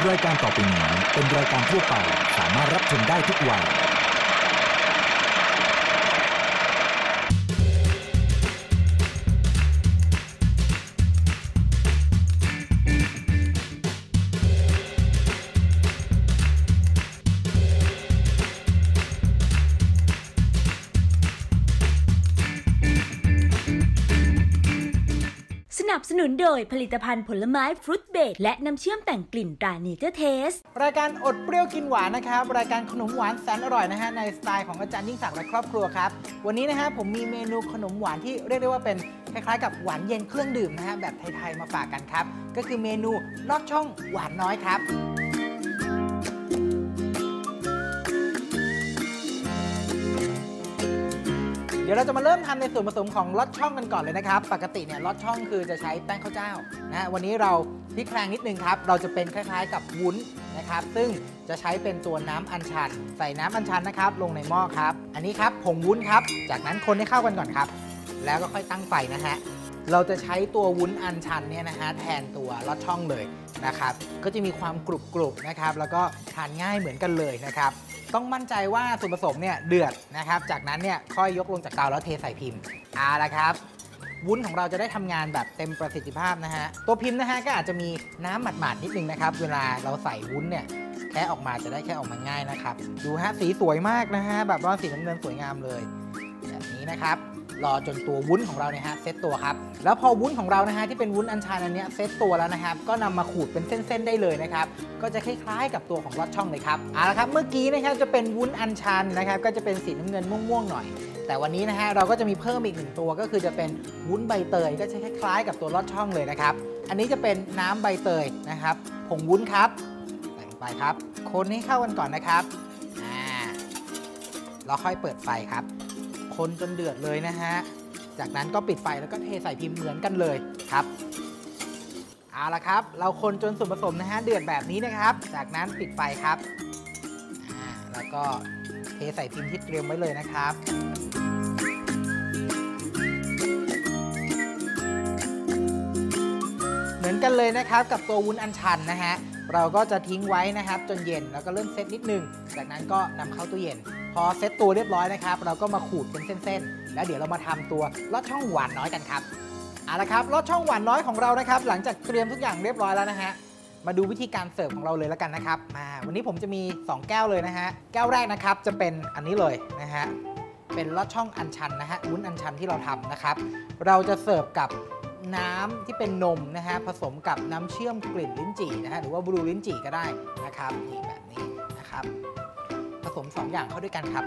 รายการต่อไปนี้เป็นรายการทั่วไปสามารถรับชมได้ทุกวัยสนับสนุนโดยผลิตภัณฑ์ผลไม้ฟรุตเบรดและน้ำเชื่อมแต่งกลิ่นตราเนเจอร์เทสรายการอดเปรี้ยวกินหวานนะครับรายการขนมหวานแสนอร่อยนะฮะในสไตล์ของอาจารย์ยิ่งศักดิ์และครอบครัวครับวันนี้นะฮะผมมีเมนูขนมหวานที่เรียกได้ว่าเป็นคล้ายๆกับหวานเย็นเครื่องดื่มนะฮะแบบไทยๆมาฝากกันครับก็คือเมนูลอดช่องหวานน้อยครับเดี๋ยวเราจะมาเริ่มทำในส่วนผสมของลอดช่องกันก่อนเลยนะครับปกติเนี่ยลอดช่องคือจะใช้แป้งข้าวเจ้านะวันนี้เราพลิกแพลงนิดนึงครับเราจะเป็นคล้ายๆกับวุ้นนะครับซึ่งจะใช้เป็นตัวน้ำอัญชันใส่น้ำอัญชันนะครับลงในหม้อครับอันนี้ครับผงวุ้นครับจากนั้นคนให้เข้ากันก่อนครับแล้วก็ค่อยตั้งไฟนะฮะเราจะใช้ตัววุ้นอัญชันเนี่ยนะฮะแทนตัวลอดช่องเลยนะครับก็จะมีความกรุบๆนะครับแล้วก็ทานง่ายเหมือนกันเลยนะครับต้องมั่นใจว่าส่วนผสมเนี่ยเดือดนะครับจากนั้นเนี่ยค่อยยกลงจากเตาแล้วเทใส่พิมพ์ละครับวุ้นของเราจะได้ทำงานแบบเต็มประสิทธิภาพนะฮะตัวพิมพ์นะฮะก็อาจจะมีน้ำหมาดๆนิดนึงนะครับเวลาเราใส่วุ้นเนี่ยแค่ออกมาจะได้แค่ออกมาง่ายนะครับดูฮะสีสวยมากนะฮะแบบว่าสีน้ำเงินสวยงามเลยแบบนี้นะครับรอจนตัววุ้นของเราเนี่ยฮะเซตตัวครับแล้วพอวุ้นของเรานะฮะที่เป็นวุ้นอัญชันอันนี้เซตตัวแล้วนะครับก็นำมาขูดเป็นเส้นๆได้เลยนะครับก็จะคล้ายๆกับตัวของลอดช่องเลยครับละครับเมื่อกี้นะครับจะเป็นวุ้นอัญชันนะครับก็จะเป็นสีน้ำเงินม่วงๆหน่อยแต่วันนี้นะฮะเราก็จะมีเพิ่มอีก1ตัวก็คือจะเป็นวุ้นใบเตยก็จะคล้ายๆกับตัวลอดช่องเลยนะครับอันนี้จะเป็นน้ำใบเตยนะครับผงวุ้นครับใส่ลงไปครับคนให้เข้ากันก่อนนะครับเราค่อยเปิดไฟครับคนจนเดือดเลยนะฮะจากนั้นก็ปิดไฟแล้วก็เทใส่พิมพ์เหมือนกันเลยครับละครับเราคนจนส่วนผสมนะฮะเดือดแบบนี้นะครับจากนั้นปิดไฟครับแล้วก็เทใส่พิมพ์ที่เตรียมไว้เลยนะครับเหมือนกันเลยนะครับกับตัววุ้นอัญชันนะฮะเราก็จะทิ้งไว้นะครับจนเย็นแล้วก็เริ่มเซตนิดนึงจากนั้นก็นำเข้าตู้เย็นพอเซตตัวเรียบร้อยนะครับเราก็มาขูดเป็นเส้นๆแล้วเดี๋ยวเรามาทำตัวลอดช่องหวานน้อยกันครับละครับลอดช่องหวานน้อยของเรานะครับหลังจากเตรียมทุกอย่างเรียบร้อยแล้วนะฮะมาดูวิธีการเสิร์ฟของเราเลยแล้วกันนะครับวันนี้ผมจะมี2แก้วเลยนะฮะแก้วแรกนะครับจะเป็นอันนี้เลยนะฮะเป็นลอดช่องอัญชันนะฮะวุ้นอัญชันที่เราทำนะครับเราจะเสิร์ฟกับน้ำที่เป็นนมนะฮะผสมกับน้ำเชื่อมกลิ่นลิ้นจี่นะฮะหรือว่าบลูลิ้นจี่ก็ได้นะครับนี่แบบนี้นะครับผสม2อย่างเข้าด้วยกันครับ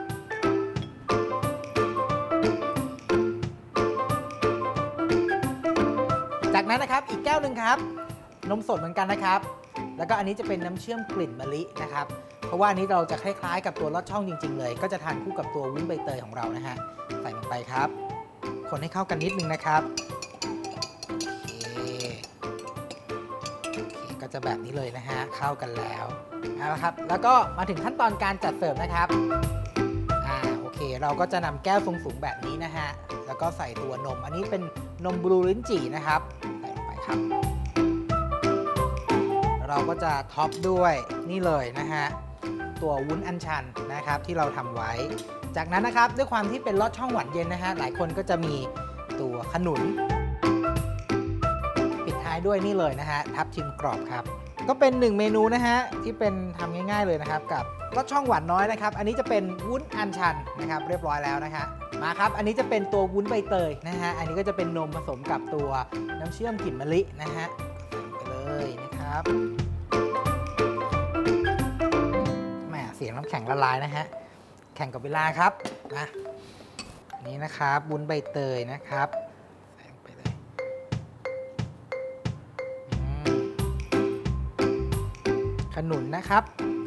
จากนั้นนะครับอีกแก้วหนึ่งครับนมสดเหมือนกันนะครับแล้วก็อันนี้จะเป็นน้ำเชื่อมกลิ่นมะลินะครับเพราะว่าอันนี้เราจะคล้ายๆกับตัวลอดช่องจริงๆเลยก็จะทานคู่กับตัววุ้นใบเตยของเรานะฮะใส่ลงไปครับคนให้เข้ากันนิดนึงนะครับโอเคก็จะแบบนี้เลยนะฮะเข้ากันแล้วนะครับแล้วก็มาถึงขั้นตอนการจัดเสิร์ฟนะครับโอเคเราก็จะนำแก้วทรงสูงแบบนี้นะฮะแล้วก็ใส่ตัวนมอันนี้เป็นนมบลูลิ้นจี่นะครับใส่ลงไปครับเราก็จะท็อปด้วยนี่เลยนะฮะตัววุ้นอัญชันนะครับที่เราทำไว้จากนั้นนะครับด้วยความที่เป็นลอดช่องหวานเย็นนะฮะหลายคนก็จะมีตัวขนุนปิดท้ายด้วยนี่เลยนะฮะทับทิมกรอบครับก็เป็น1เมนูนะฮะที่เป็นทำง่ายๆเลยนะครับกับลอดช่องหวานน้อยนะครับอันนี้จะเป็นวุ้นอัญชันนะครับเรียบร้อยแล้วนะฮะมาครับอันนี้จะเป็นตัววุ้นใบเตยนะฮะอันนี้ก็จะเป็นนมผสมกับตัวน้ำเชื่อมกลิ่นมะลินะฮะใส่ไปเลยนะครับแหมเสียงน้ำแข็งละลายนะฮะแข่งกับเวลาครับนะนี่นะครับวุ้นใบเตยนะครับใส่ลงไปเลยขนุนนะครับ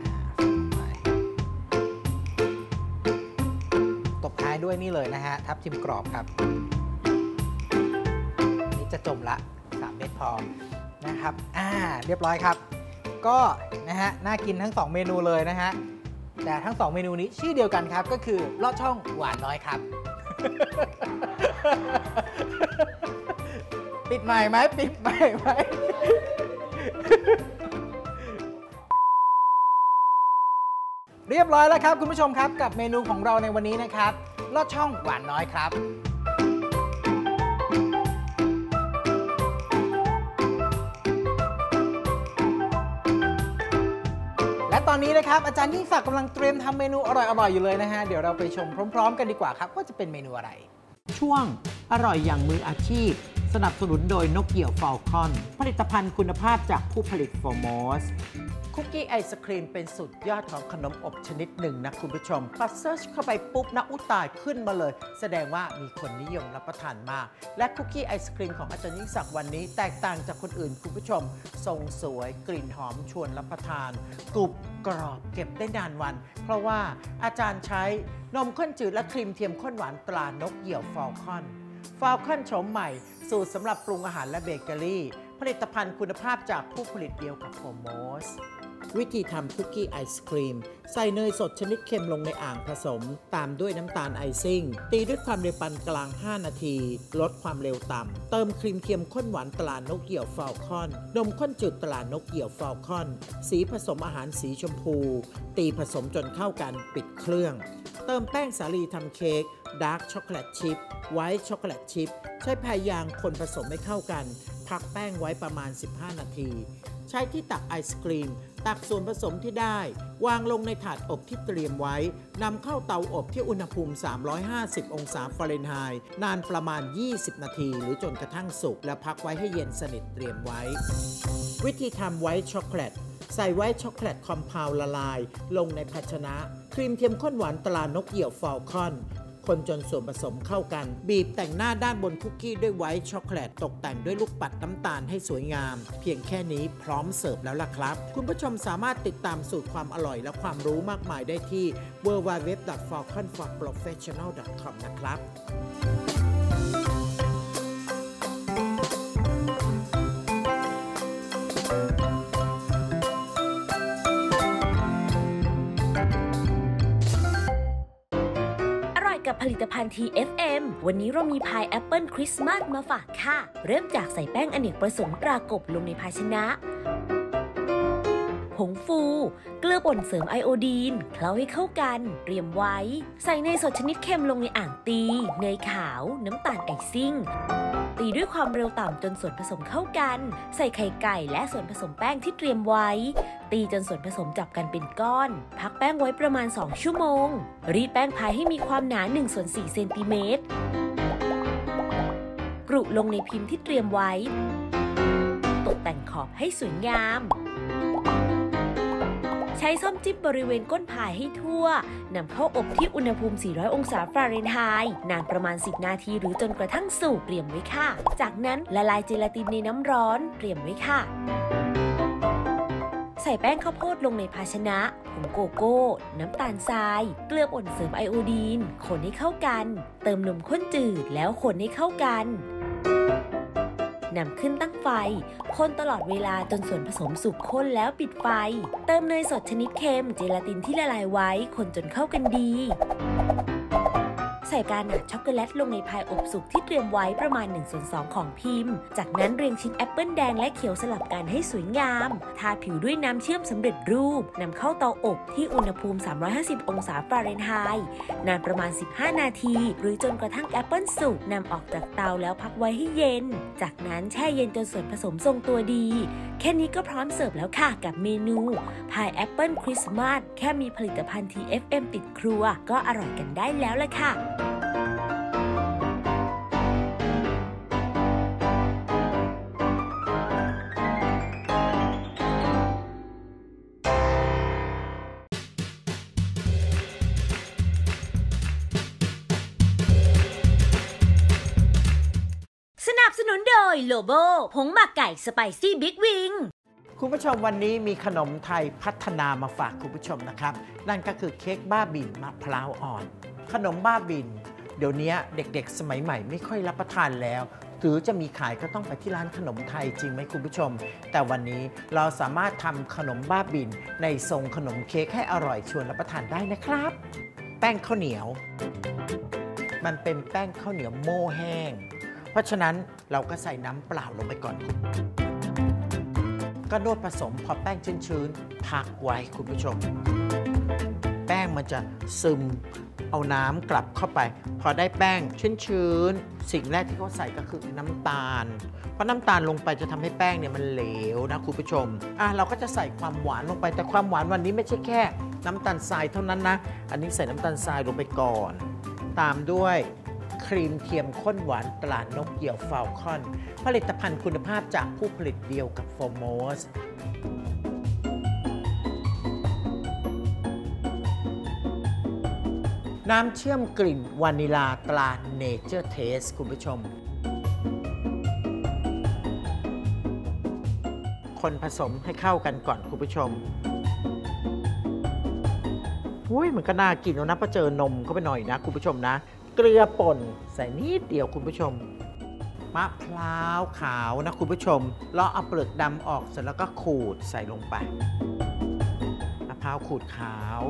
ตบท้ายด้วยนี่เลยนะฮะทับทิมกรอบครับนี่จะจมละ3เม็ดพอนะครับเรียบร้อยครับก็นะฮะน่ากินทั้ง2เมนูเลยนะฮะแต่ทั้ง2เมนูนี้ชื่อเดียวกันครับก็คือลอดช่องหวานน้อยครับ ปิดใหม่ไหมปิดใหม่ไหมเรียบร้อยแล้วครับคุณผู้ชมครับกับเมนูของเราในวันนี้นะครับลอดช่องหวานน้อยครับและตอนนี้นะครับอาจารย์ยิ่งศักดิ์กำลังเตรียมทำเมนูอร่อยๆอยู่เลยนะฮะเดี๋ยวเราไปชมพร้อมๆกันดีกว่าครับว่าจะเป็นเมนูอะไรช่วงอร่อยอย่างมืออาชีพสนับสนุนโดยนกเหยี่ยวฟอลคอนผลิตภัณฑ์คุณภาพจากผู้ผลิตโฟร์มอสคุกกี้ไอศครีมเป็นสุดยอดของขนมอบชนิดหนึ่งนะคุณผู้ชมพอเซิร์ชเข้าไปปุ๊บนะอุตายขึ้นมาเลยแสดงว่ามีคนนิยมรับประทานมากและคุกกี้ไอศครีมของอาจารย์ยิ่งศักดิ์วันนี้แตกต่างจากคนอื่นคุณผู้ชมทรงสวยกลิ่นหอมชวนรับประทานกรุบกรอบเก็บได้นานวันเพราะว่าอาจารย์ใช้นมข้นจืดและครีมเทียมข้นหวานตรานกเหยี่ยวฟอลคอนโฉมใหม่สูตรสำหรับปรุงอาหารและเบเกอรี่ผลิตภัณฑ์คุณภาพจากผู้ผลิตเดียวกับโฟร์มอสวิธีทำคุกกี้ไอศครีมใส่เนยสดชนิดเค็มลงในอ่างผสมตามด้วยน้ำตาลไอซิ่งตีด้วยความเร็วปานกลาง 5 นาทีลดความเร็วต่ำเติมครีมเทียมข้นหวานตรานกเหยี่ยวฟอลคอนนมข้นจืดตรานกเหยี่ยวฟอลคอนสีผสมอาหารสีชมพูตีผสมจนเข้ากันปิดเครื่องเติมแป้งสาลีทำเค้กดาร์กช็อกโกแลตชิพไวท์ช็อกโกแลตชิพใช้พายยางคนผสมให้เข้ากันพักแป้งไว้ประมาณ 15 นาทีใช้ที่ตักไอศกรีมตักส่วนผสมที่ได้วางลงในถาดอบที่เตรียมไว้นำเข้าเตาอบที่อุณหภูมิ 350 องศาฟาเรนไฮต์นานประมาณ 20 นาทีหรือจนกระทั่งสุกแล้วพักไว้ให้เย็นสนิทเตรียมไว้วิธีทำไวท์ช็อกโกแลตใส่ไวท์ช็อกโกแลตคอมเพลละลายลงในภาชนะครีมเทียมข้นหวานตรานกเหยี่ยวฟอลคอนคนจนส่วนผสมเข้ากันบีบแต่งหน้าด้านบนคุกกี้ด้วยไวท์ช็อกโกแลตตกแต่งด้วยลูกปัดน้ำตาลให้สวยงามเพียงแค่นี้พร้อมเสิร์ฟแล้วล่ะครับคุณผู้ชมสามารถติดตามสูตรความอร่อยและความรู้มากมายได้ที่ www.falconforprofessional.com นะครับกับผลิตภัณฑ์ TFM วันนี้เรามีพายแอปเปิลคริสต์มาสมาฝากค่ะเริ่มจากใส่แป้งอเนกประสงค์ตรากบลงในภาชนะผงฟูเกลือป่นเสริมไอโอดีนเคล้าให้เข้ากันเตรียมไว้ใส่เนยสดชนิดเค็มลงในอ่างตีเนยขาวน้ำตาลไอซิ่งตีด้วยความเร็วต่ำจนส่วนผสมเข้ากันใส่ไข่ไก่และส่วนผสมแป้งที่เตรียมไว้ตีจนส่วนผสมจับกันเป็นก้อนพักแป้งไว้ประมาณ2 ชั่วโมงรีดแป้งพายให้มีความหนา 1/4 เซนติเมตรกรุลงในพิมพ์ที่เตรียมไว้ตกแต่งขอบให้สวยงามใช้ส้อมจิ้มบริเวณก้นพายให้ทั่วนำเข้าอบที่อุณหภูมิ 400 องศาฟาเรนไฮต์นานประมาณ 10 นาทีหรือจนกระทั่งสุกเตรียมไว้ค่ะจากนั้นละลายเจลาตินในน้ำร้อนเตรียมไว้ค่ะใส่แป้งข้าวโพดลงในภาชนะผงโกโก้น้ำตาลทรายเกลือป่นเสริมไอโอดีนคนให้เข้ากันเติมนมข้นจืดแล้วคนให้เข้ากันนำขึ้นตั้งไฟคนตลอดเวลาจนส่วนผสมสุกข้นแล้วปิดไฟเติมเนยสดชนิดเค็มเจลาตินที่ละลายไว้คนจนเข้ากันดีใส่กาหนาช็อกโกแลตลงในพายอบสุกที่เตรียมไว้ประมาณ 1/2 ของพิมพ์จากนั้นเรียงชิ้นแอปเปิลแดงและเขียวสลับกันให้สวยงามทาผิวด้วยน้ำเชื่อมสำเร็จรูปนำเข้าเตาอบที่อุณหภูมิ 350 องศาฟาเรนไฮต์นานประมาณ 15 นาทีหรือจนกระทั่งแอปเปิลสุกนำออกจากเตาแล้วพักไว้ให้เย็นจากนั้นแช่เย็นจนส่วนผสมทรงตัวดีแค่นี้ก็พร้อมเสิร์ฟแล้วค่ะกับเมนูพายแอปเปิลคริสต์มาสแค่มีผลิตภัณฑ์ TFM ติดครัวก็อร่อยกันได้แล้วล่ะค่ะสนับสนุนโดยโลโบผงหมักไก่สไปซี่บิ๊กวิงคุณผู้ชมวันนี้มีขนมไทยพัฒนามาฝากคุณผู้ชมนะครับนั่นก็คือเค้กบ้าบิ่นมะพร้าวอ่อนขนมบ้าบิ่นเดี๋ยวนี้เด็กๆสมัยใหม่ไม่ค่อยรับประทานแล้วหรือจะมีขายก็ต้องไปที่ร้านขนมไทยจริงไหมคุณผู้ชมแต่วันนี้เราสามารถทำขนมบ้าบิ่นในทรงขนมเค้กให้อร่อยชวนรับประทานได้นะครับแป้งข้าวเหนียวมันเป็นแป้งข้าวเหนียวโม่แห้งเพราะฉะนั้นเราก็ใส่น้ำเปล่าลงไปก่อนก็นวดผสมพอแป้งชื้นๆพักไว้คุณผู้ชมแป้งมันจะซึมเอาน้ำกลับเข้าไปพอได้แป้งชื้นๆสิ่งแรกที่เขาใส่ก็คือน้ำตาลเพราะน้ำตาลลงไปจะทำให้แป้งเนี่ยมันเหลวนะคุณผู้ชมเราก็จะใส่ความหวานลงไปแต่ความหวานวันนี้ไม่ใช่แค่น้ำตาลทรายเท่านั้นนะอันนี้ใส่น้ำตาลทรายลงไปก่อนตามด้วยครีมเทียมข้นหวานตรานกเหยี่ยวฟาลคอนผลิตภัณฑ์คุณภาพจากผู้ผลิตเดียวกับโฟร์โมสน้ำเชื่อมกลิ่นวานิลาตราเนเจอร์เทสคุณผู้ชมคนผสมให้เข้ากันก่อนคุณผู้ชมมันก็น่ากินแล้วนะพอเจอนมเข้าไปหน่อยนะคุณผู้ชมนะเกลือป่นใส่นิดเดียวคุณผู้ชมมะพร้าวขาวนะคุณผู้ชมเลาะเอาเปลือกดำออกเสร็จแล้วก็ขูดใส่ลงไปมะพร้าวขูดขาว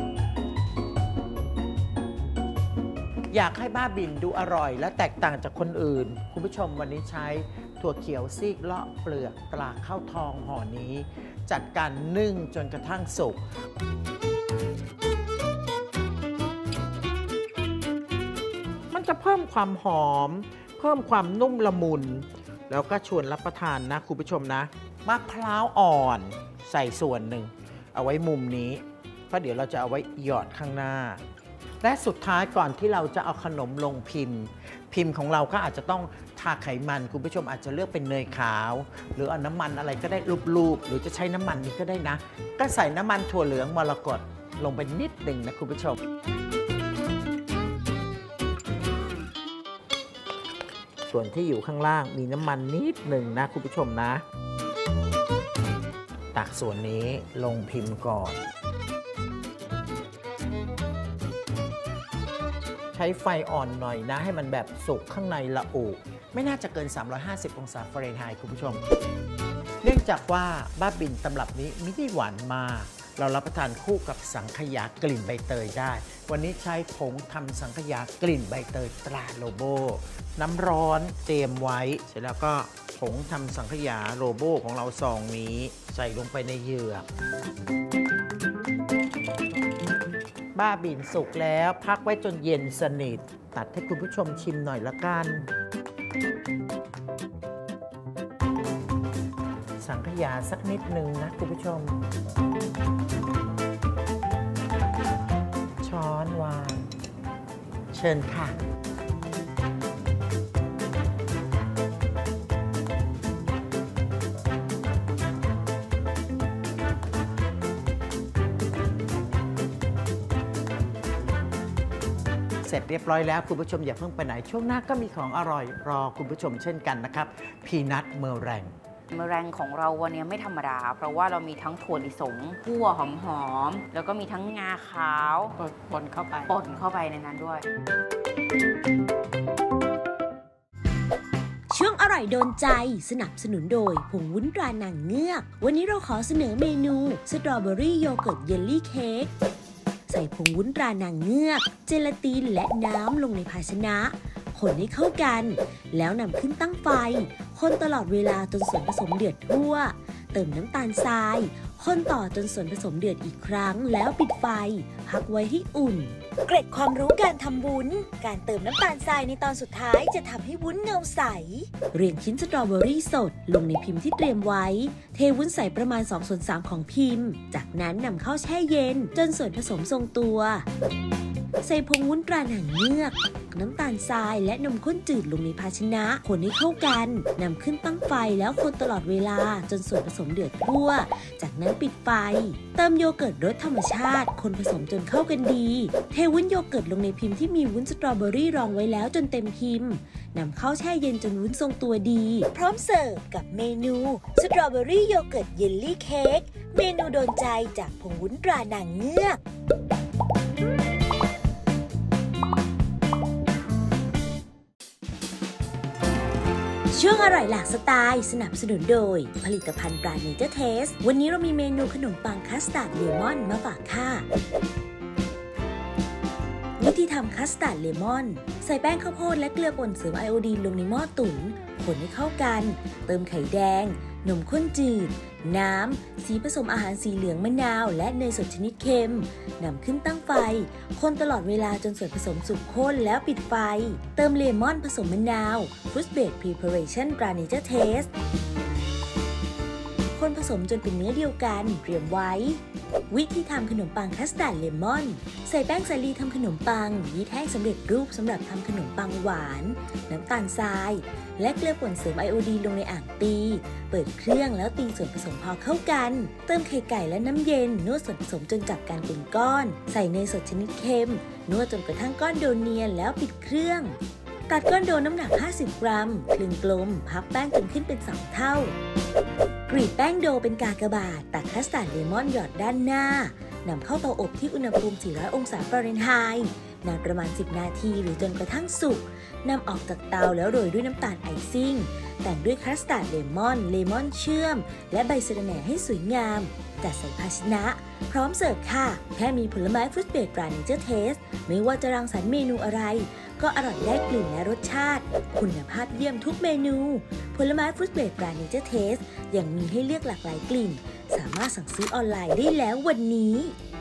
อยากให้บ้าบินดูอร่อยและแตกต่างจากคนอื่นคุณผู้ชมวันนี้ใช้ถั่วเขียวซีกเลาะเปลือกตราข้าวทองห่อนี้จัดการนึ่งจนกระทั่งสุกมันจะเพิ่มความหอมเพิ่มความนุ่มละมุนแล้วก็ชวนรับประทานนะคุณผู้ชมนะมะพร้าวอ่อนใส่ส่วนหนึ่งเอาไว้มุมนี้เพราะเดี๋ยวเราจะเอาไว้หยอดข้างหน้าและสุดท้ายก่อนที่เราจะเอาขนมลงพิมพ์ของเราก็อาจจะต้องทาไขมันคุณผู้ชมอาจจะเลือกเป็นเนยขาวหรือเอาน้ำมันอะไรก็ได้ลูบๆหรือจะใช้น้ำมันนี้ก็ได้นะก็ใส่น้ำมันถั่วเหลืองมรกตลงไปนิดหนึ่งนะคุณผู้ชมส่วนที่อยู่ข้างล่างมีน้ำมันนิดหนึ่งนะคุณผู้ชมนะตักส่วนนี้ลงพิมพ์ก่อนใช้ไฟอ่อนหน่อยนะให้มันแบบสุกข้างในละอุไม่น่าจะเกิน350องศาฟาเรนไฮต์คุณผู้ชมเนื่องจากว่าบ้าบินตำรับนี้ไม่ได้หวานมากเรารับประทานคู่กับสังขยากลิ่นใบเตยได้วันนี้ใช้ผงทำสังขยากลิ่นใบเตยตราโลโบน้ำร้อนเตรียมไว้เสร็จแล้วก็ผงทำสังขยาโลโบของเราซองนี้ใส่ลงไปในเหยือกบ้าบินสุกแล้วพักไว้จนเย็นสนิทตัดให้คุณผู้ชมชิมหน่อยละกันสังขยาสักนิดนึงนะคุณผู้ชมช้อนวางเชิญค่ะเสร็จเรียบร้อยแล้วคุณผู้ชมอย่าเพิ่งไปไหนช่วงหน้าก็มีของอร่อยรอคุณผู้ชมเช่นกันนะครับพีนัทเมอแรงของเราวันนี้ไม่ธรรมดาเพราะว่าเรามีทั้งถั่วลิสงคั่วหอมๆแล้วก็มีทั้งงาขาวป่นเข้าไปในนั้นด้วยช่วงอร่อยโดนใจสนับสนุนโดยผงวุ้นตรานางเงือกวันนี้เราขอเสนอเมนูสตรอเบอรี่โยเกิร์ตเยลลี่เค้กใส่ผงวุ้นตรานางเงือกเจลาตินและน้ำลงในภาชนะคนให้เข้ากันแล้วนำขึ้นตั้งไฟคนตลอดเวลาจนส่วนผสมเดือดทั่วเติมน้ำตาลทรายคนต่อจนส่วนผสมเดือดอีกครั้งแล้วปิดไฟพักไว้ให้อุ่นเกร็ดความรู้การทำวุ้นการเติมน้ำตาลทรายในตอนสุดท้ายจะทำให้วุ้นเงาใสเรียงชิ้นสตรอเบอรี่สดลงในพิมพ์ที่เตรียมไว้เทวุ้นใส่ประมาณ2/3ของพิมพ์จากนั้นนำเข้าแช่เย็นจนส่วนผสมทรงตัวใส่ผงวุ้นตราหนังเงือกน้ำตาลทรายและนมข้นจืดลงในภาชนะคนให้เข้ากันนำขึ้นตั้งไฟแล้วคนตลอดเวลาจนส่วนผสมเดือดทั่วจากนั้นปิดไฟเติมโยเกิร์ตรสธรรมชาติคนผสมจนเข้ากันดีเทวุ้นโยเกิร์ตลงในพิมพ์ที่มีวุ้นสตรอเบอรี่รองไว้แล้วจนเต็มพิมพ์นำเข้าแช่เย็นจนวุ้นทรงตัวดีพร้อมเสิร์ฟกับเมนูสตรอเบอรี่โยเกิร์ตเยลลี่เค้กเมนูโดนใจจากผงวุ้นตราหนังเงือกช่วงอร่อยหลากสไตล์สนับสนุนโดยผลิตภัณฑ์ปลาเนเจอร์เทสวันนี้เรามีเมนูขนมปังคัสตาร์ดเลมอนมาฝากค่ะวิธีทำคัสตาร์ดเลมอนใส่แป้งข้าวโพดและเกลือป่นเสริมไอโอดีนลงในหม้อตุ๋นคนให้เข้ากันเติมไข่แดงนมข้นจืด น้ำ สีผสมอาหารสีเหลืองมะนาว และเนยสดชนิดเค็มนำขึ้นตั้งไฟ คนตลอดเวลาจนส่วนผสมสุกข้นแล้วปิดไฟ เติมเลมอนผสมมะนาว Fruit Based Preparation ตรา Nature Taste คนผสมจนเป็นเนื้อเดียวกันเตรียมไว้ วิธีทำขนมปังคัสตาร์ดเลมอน ใส่แป้งสาลีทำขนมปังยีสต์แห้งสำเร็จรูปสำหรับทำขนมปังหวาน น้ำตาลทราย และเกลือป่นเสริมไอโอดีนลงในอ่างตี เปิดเครื่องแล้วตีส่วนผสมพอเข้ากัน เติมไข่ไก่และน้ำเย็นนวดส่วนผสมจนจับกันเป็นก้อน ใส่เนยสดชนิดเค็มนวดจนกระทั่งก้อนโดเนียนแล้วปิดเครื่อง ตัดก้อนโดน้ำหนัก 50 กรัมคลึงกลม พับแป้งจนขึ้นเป็น2เท่ากรีดแป้งโดเป็นกากบาทตักคัสตาร์ดเลมอนหยอดด้านหน้านำเข้าเตาอบที่อุณหภูมิ 400 องศาฟาเรนไฮต์นานประมาณ 10 นาทีหรือจนกระทั่งสุกนำออกจากเตาแล้วโรยด้วยน้ำตาลไอซิ่งแต่งด้วยคัสตาร์ดเลมอนเชื่อมและใบสะระแหน่ให้สวยงามจัดใส่ภาชนะพร้อมเสิร์ฟค่ะแค่มีผลไม้ฟรุตเบสตรา Nature Taste ไม่ว่าจะรังสรรค์เมนูอะไรก็อร่อยได้กลิ่นและรสชาติคุณภาพเยี่ยมทุกเมนูผลไม้ฟรุตเบสตรา Nature Taste ยังมีให้เลือกหลากหลายกลิ่นสามารถสั่งซื้อออนไลน์ได้แล้ววันนี้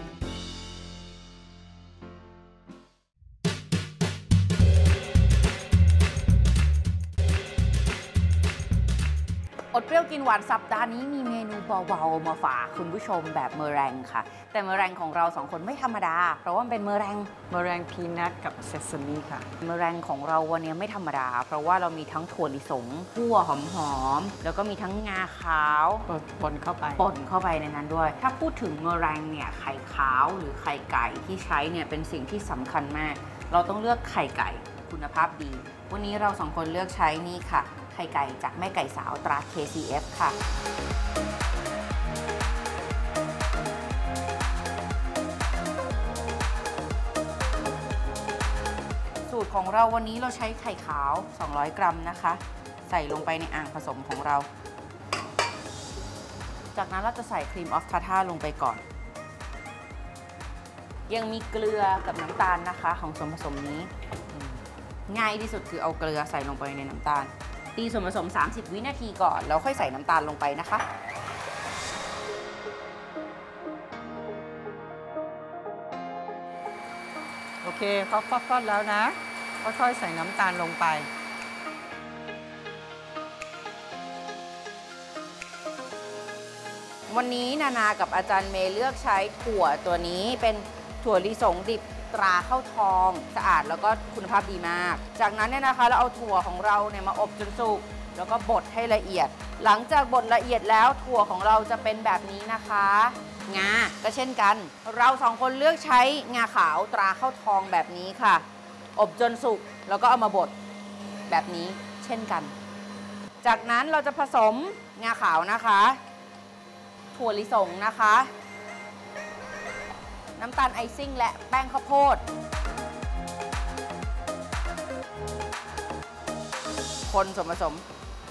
อดเปรี้ยวกินหวานสัปดาห์นี้มีเมนูเบาๆมาฝากคุณผู้ชมแบบเมอแรงค่ะแต่เมอแรงของเรา2คนไม่ธรรมดาเพราะว่าเป็นเมอแรงพีนัทกับเซซามิค่ะเมอแรงของเราวันนี้ไม่ธรรมดาเพราะว่าเรามีทั้งถั่วลิสงคั่วหอมๆแล้วก็มีทั้งงาขาวป่นเข้าไปในนั้นด้วยถ้าพูดถึงเมอแรงเนี่ยไข่ขาวหรือไข่ไก่ที่ใช้เนี่ยเป็นสิ่งที่สำคัญมากเราต้องเลือกไข่ไก่คุณภาพดีวันนี้เรา2คนเลือกใช้นี่ค่ะไข่ไก่จากแม่ไก่สาวตรา KCF ค่ะสูตรของเราวันนี้เราใช้ไข่ขาว200 กรัมนะคะใส่ลงไปในอ่างผสมของเราจากนั้นเราจะใส่ครีมออฟทาท่าลงไปก่อนยังมีเกลือกับน้ำตาลนะคะของส่วนผสมนี้ง่ายที่สุดคือเอาเกลือใส่ลงไปในน้ำตาลตีส่วนผสม30 วินาทีก่อนแล้วค่อยใส่น้ำตาลลงไปนะคะโอเคเขาฟอดแล้วนะค่อยๆใส่น้ำตาลลงไปวันนี้นากับอาจารย์เมย์เลือกใช้ถั่วตัวนี้เป็นถั่วลิสงดิบตราข้าวทองสะอาดแล้วก็คุณภาพดีมากจากนั้นเนี่ยนะคะเราเอาถั่วของเราเนี่ยมาอบจนสุกแล้วก็บดให้ละเอียดหลังจากบดละเอียดแล้วถั่วของเราจะเป็นแบบนี้นะคะงาก็เช่นกันเรา2คนเลือกใช้งาขาวตราข้าวทองแบบนี้ค่ะอบจนสุกแล้วก็เอามาบดแบบนี้เช่นกันจากนั้นเราจะผสมงาขาวนะคะถั่วลิสงนะคะน้ำตาลไอซิ่งและแป้งข้าวโพดคนส่วนผสม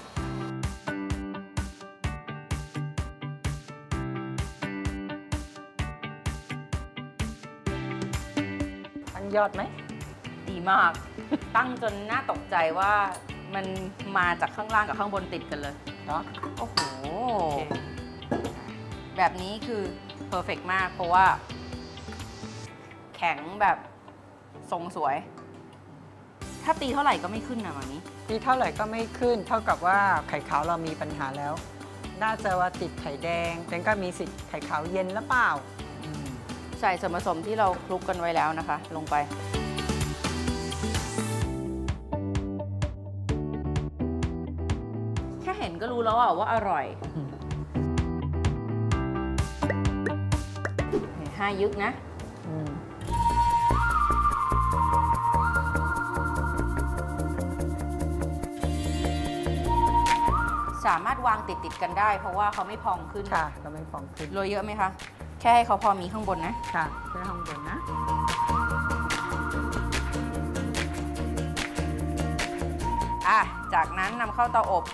ตั้งยอดไหมดีมาก ตั้งจนน่าตกใจว่ามันมาจากข้างล่างกับข้างบนติดกันเลยเนาะโอ้โห แบบนี้คือเพอร์เฟกต์มากเพราะว่าแข็งแบบทรงสวยถ้าตีเท่าไหร่ก็ไม่ขึ้นนะวันนี้ตีเท่าไหร่ก็ไม่ขึ้นเท่ากับว่าไข่ขาวเรามีปัญหาแล้วน่าจะว่าติดไข่แดงแต่ก็มีสิทธิ์ไข่ขาวเย็นหรือเปล่าใส่ส่วนผสมที่เราคลุกกันไว้แล้วนะคะลงไปแค่เห็นก็รู้แล้วว่าอร่อย5 ยึกนะสามารถวางติดกันได้เพราะว่าเขาไม่พองขึ้นค่ะเขาไม่พองขึ้นโรยเยอะไหมคะแค่ให้เขาพอมีข้างบนนะค่ะแค่ข้างบนนะจากนั้นนำเข้าเตาอบ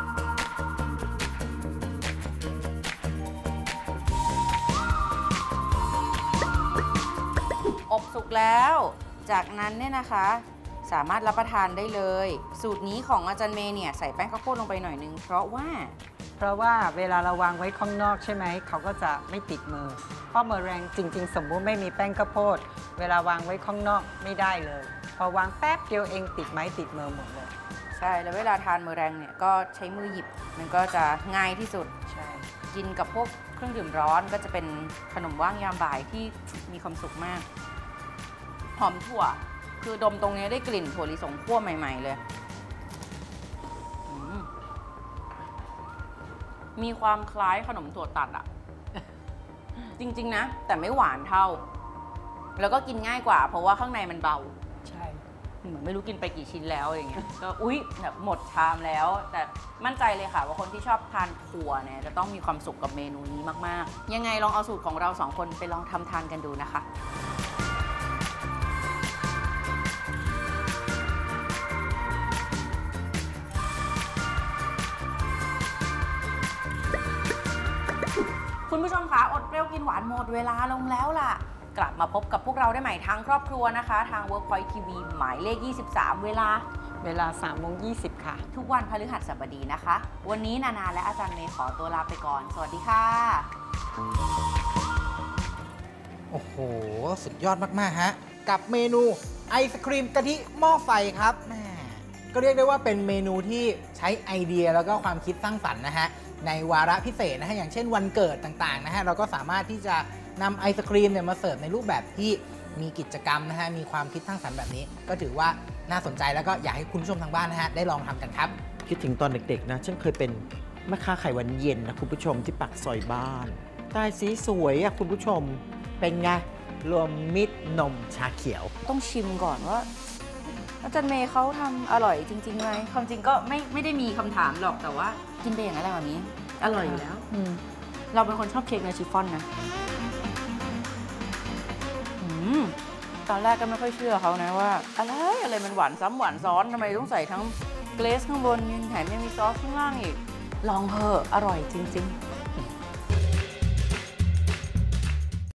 สุกแล้วจากนั้นเนี่ยนะคะสามารถรับประทานได้เลยสูตรนี้ของอาจารย์เมย์เนี่ยใส่แป้งข้าวโพดลงไปหน่อยนึงเพราะว่าราะว่าเวลาเราวางไว้ข้างนอกใช่ไหมเขาก็จะไม่ติดมือเพราะเมอแรงจริงๆสมมุติไม่มีแป้งข้าวโพดเวลาวางไว้ข้างนอกไม่ได้เลยพอวางแป๊บเดียวเองติดไม้ติดมือหมดเลยใช่แล้วเวลาทานเมอแรงเนี่ยก็ใช้มือหยิบมันก็จะง่ายที่สุดใช่กินกับพวกเครื่องดื่มร้อนก็จะเป็นขนมว่างยามบ่ายที่มีความสุขมากหอมถั่วคือดมตรงนี้ได้กลิ่นถั่วลิสงคั่วใหม่ๆเลยมีความคล้ายขนมถั่วตัดอะจริงๆนะแต่ไม่หวานเท่าแล้วก็กินง่ายกว่าเพราะว่าข้างในมันเบาใช่เหมือนไม่รู้กินไปกี่ชิ้นแล้วอย่างเงี้ยก็อุ๊ยแบบหมดชามแล้วแต่มั่นใจเลยค่ะว่าคนที่ชอบทานถั่วเนี่ยจะต้องมีความสุขกับเมนูนี้มากๆยังไงลองเอาสูตรของเรา2 คนไปลองทำทานกันดูนะคะคุณผู้ชมคะอดเปรี้ยวกินหวานหมดเวลาลงแล้วล่ะกลับมาพบกับพวกเราได้ใหม่ทางครอบครัวนะคะทาง Workpoint TV หมายเลข 23 เวลา 3:20 ค่ะทุกวันพฤหัสบดีนะคะวันนี้นานาและอาจารย์เมย์ขอตัวลาไปก่อนสวัสดีค่ะโอ้โหสุดยอดมากๆฮะกับเมนูไอศครีมกะทิหม้อไฟครับแม่ก็เรียกได้ว่าเป็นเมนูที่ใช้ไอเดียแล้วก็ความคิดสร้างสรรค์นะฮะในวาระพิเศษนะฮะอย่างเช่นวันเกิดต่างๆนะฮะเราก็สามารถที่จะนำไอศครีมเนี่ยมาเสิร์ฟในรูปแบบที่มีกิจกรรมนะฮะมีความคิดสร้างสรรค์แบบนี้ก็ถือว่าน่าสนใจแล้วก็อยากให้คุณผู้ชมทางบ้านนะฮะได้ลองทำกันครับคิดถึงตอนเด็กๆนะฉันเคยเป็นแม่ค้าไข่วันเย็นนะคุณผู้ชมที่ปากซอยบ้านใต้สีสวยอะคุณผู้ชมเป็นไงรวมมิตรนมชาเขียวต้องชิมก่อนว่าอาจารย์เมย์เขาทำอร่อยจริงๆไหมความจริงก็ไม่ได้มีคำถามหรอกแต่ว่ากินไปอย่างนั้นแบบนี้อร่อยอยู่แล้วเราเป็นคนชอบเค้กเนื้อชิฟฟ่อนนะตอนแรกก็ไม่ค่อยเชื่อเขานะว่าอะไรมันหวานซ้ำหวานซ้อนทำไมต้องใส่ทั้งเกรซข้างบนแถมยังมีซอสข้างล่างอีกลองเถอะอร่อยจริงๆ